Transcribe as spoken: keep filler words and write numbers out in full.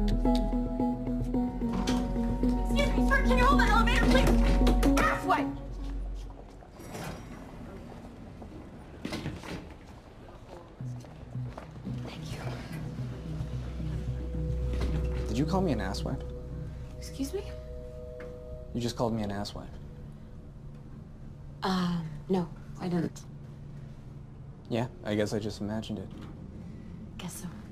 Excuse me, sir, can you hold the elevator, please? Asswipe! Thank you. Did you call me an asswipe? Excuse me? You just called me an asswipe. Uh, no, I didn't. Yeah, I guess I just imagined it. Guess so.